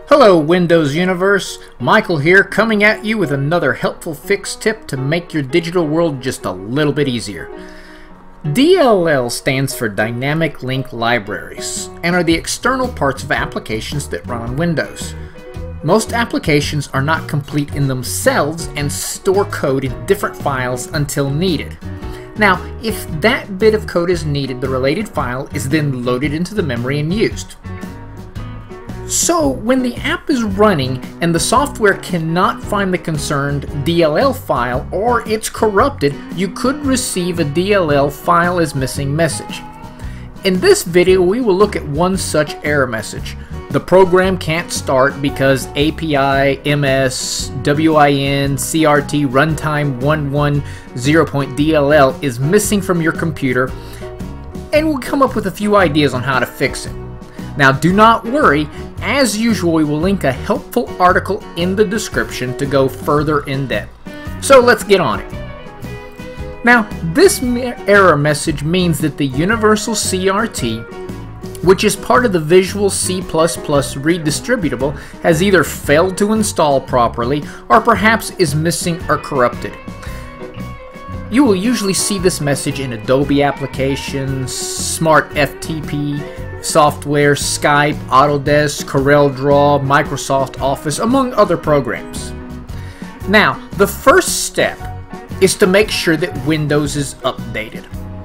Hello Windows Universe, Michael here coming at you with another helpful fix tip to make your digital world just a little bit easier. DLL stands for Dynamic Link Libraries and are the external parts of applications that run on Windows. Most applications are not complete in themselves and store code in different files until needed. Now, if that bit of code is needed, the related file is then loaded into the memory and used. So, when the app is running and the software cannot find the concerned DLL file or it's corrupted, you could receive a DLL file as missing message. In this video, we will look at one such error message. The program can't start because api-ms-win-crt-runtime-l1-1-0.dll is missing from your computer, and we'll come up with a few ideas on how to fix it. Now do not worry, as usual we will link a helpful article in the description to go further in depth. So let's get on it. Now this error message means that the Universal CRT, which is part of the Visual C Redistributable, has either failed to install properly or perhaps is missing or corrupted. You will usually see this message in Adobe applications, SmartFTP software, Skype, Autodesk, Corel Draw, Microsoft Office, among other programs. Now, the first step is to make sure that Windows is updated.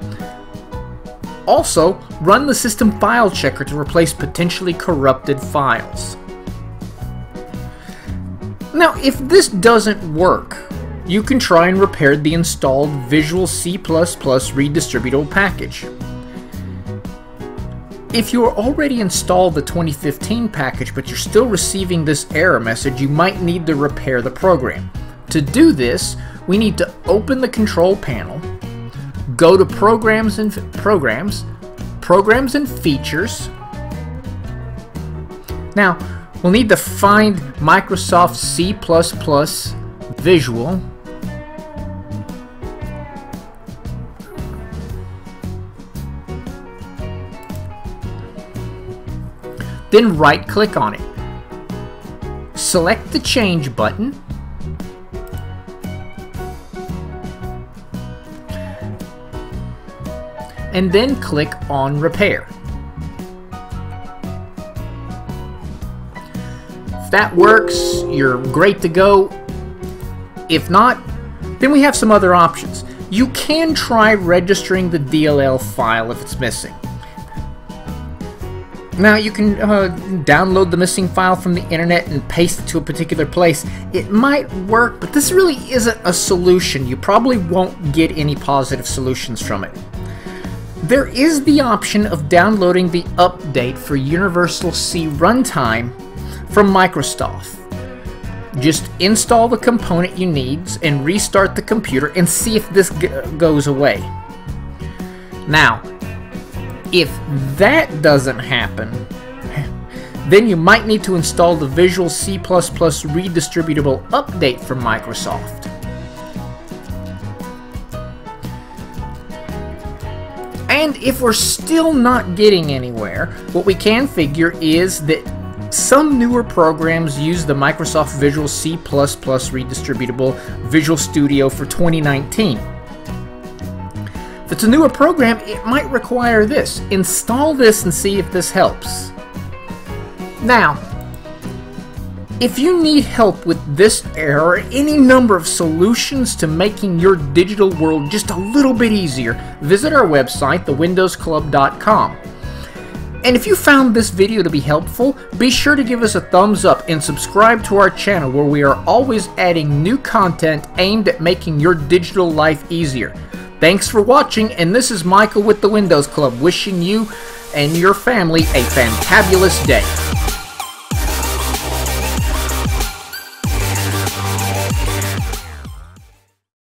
Also, run the System File Checker to replace potentially corrupted files. Now, if this doesn't work, you can try and repair the installed Visual C Redistributable package. If you already installed the 2015 package but you're still receiving this error message, you might need to repair the program. To do this, we need to open the control panel, go to Programs and Features. Now, we'll need to find Microsoft C++ Visual. Then right-click on it. Select the Change button. And then click on Repair. If that works, you're great to go. If not, then we have some other options. You can try registering the DLL file if it's missing. Now you can download the missing file from the internet and paste it to a particular place. It might work, but this really isn't a solution. You probably won't get any positive solutions from it. There is the option of downloading the update for Universal C Runtime from Microsoft. Just install the component you need and restart the computer and see if this goes away. Now, if that doesn't happen, then you might need to install the Visual C Redistributable update from Microsoft. And if we're still not getting anywhere, what we can figure is that some newer programs use the Microsoft Visual C Redistributable Visual Studio for 2019. If it's a newer program, it might require this. Install this and see if this helps. Now, if you need help with this error or any number of solutions to making your digital world just a little bit easier, visit our website, thewindowsclub.com. And if you found this video to be helpful, be sure to give us a thumbs up and subscribe to our channel where we are always adding new content aimed at making your digital life easier. Thanks for watching, and this is Michael with the Windows Club wishing you and your family a fantabulous day.